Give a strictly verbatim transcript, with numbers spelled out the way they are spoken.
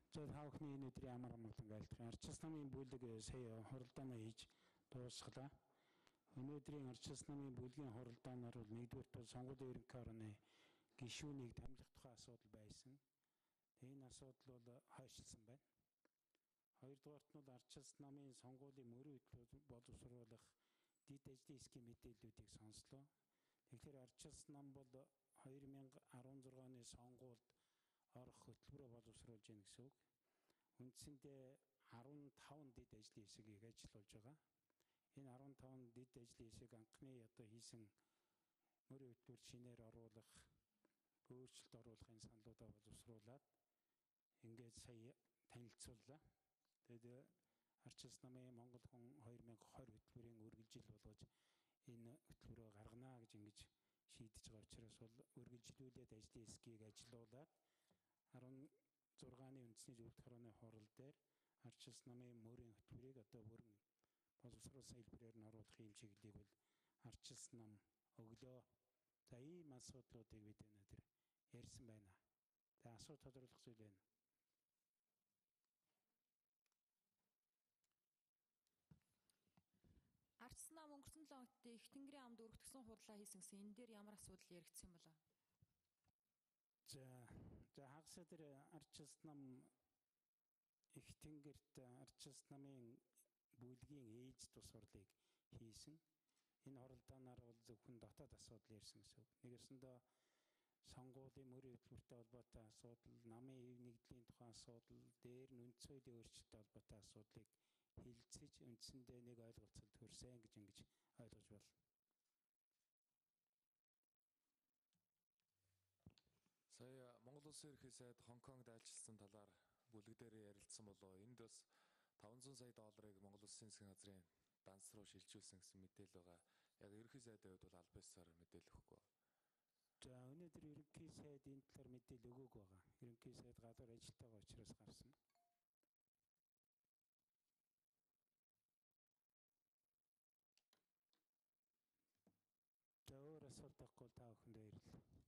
За та бүхний энэ өдрийн амар амгалан айлтгах. Арчилс намын бүлэг сая хуралдаанаа хийж дуусглаа. Өнөөдрийн арчилс намын бүлгийн хуралдаанаар бол нэгдүгürt бол сонгуулийн ерөнхий орны гишүүнийг томилох тухай асуудал байсан. Энэ асуудал бол хойшлсон байна. Хоёрдугаарт нь бол арчилс намын сонгуулийн мөрийн хөтөлбөр боловсруулах дэд ажлын эсхийн мэдээллүүдийг сонслоо. Тэгэхээр арчилс нам бол хоёр мянга арван зургааны оны сонгуульд орох хөтөлбөрөөр боловсруулж гин гэсэн үг. Үндсэндээ арван таван дэд ажлын хэсгийг ажиллуулж байгаа. Энэ арван таван дэд ажлын хэсэг анхны одоо хийсэн мөрийн хөтөлбөрт шинээр оруулах, өөрчлөлт оруулахын саналуудаа боловсруулад ингээд сая танилцууллаа. Тэгээд арчилс намын Монгол хүн хоёр мянга хоёр хөтөлбөрийн үргэлжил болгож энэ хөтөлбөрөө гаргана гэж ингэж шийдэж байгаа учраас бол үргэлжлүүлээд ажлын хэсгийг ажиллуулад арван зургааны үндэсний зөвлөлт хорооны хурал дээр арчилс намын мөрийн хөтөлбөрийг одоо бүрэн боловсруулсан хэлбэрээр нь оруулах юм чиглэлийг бол арчилс нам өглөө. За ийм асуудлуудыг бид өнөөдөр ярьсан байна. За асуулт тодруулах зүйл байна. Арчилс нам өнгөрсөн жилийн үед их тэнгэрийн амд өргөтгсөн хурлаа хийсэн гэсэн энэ дээр ямар асуудал яригдсан юм бэ? За за хагас дээр арчилс нам их тэнгэрт арчилс намын бүлгийн ээж тусварлыг хийсэн. Энэ хуралдаанаар бол зөвхөн дотоод асуудал ярьсан гэсэн үг. Нэгэсэндээ сонгуулийн мөрийн хөтөлбөртэй холбоотой асуудал, намын хэв нэгдлийн тухай асуудал, дээр нь үндс хуулийн өөрчлөлттэй холбоотой асуудлыг хэлэлцэж үндсэндээ нэг ойлголцолд хүрсэн гэж ингэж ойлгож байна. Сая Монгол Улсын ерөнхий сайд Хонконгд айлчилсан талаар бүлэг дээр ярилцсан болоо. Энд бас таван зуун сая долларыг Монгол Улсын засгийн газрын данс руу шилжүүлсэн гэсэн мэдээлэл байгаа. Яг ерөнхий сайдын хувьд бол аль биесээр мэдээлэл өгөхгүй. За өнөөдөр ерөнхий сайд энэ талаар мэдээлэл өгөөгүй байгаа. Ерөнхий сайд гадуур ажилтайгаа учраас гарсан. За өөр асуулт байхгүй та бүхэнд баярлалаа.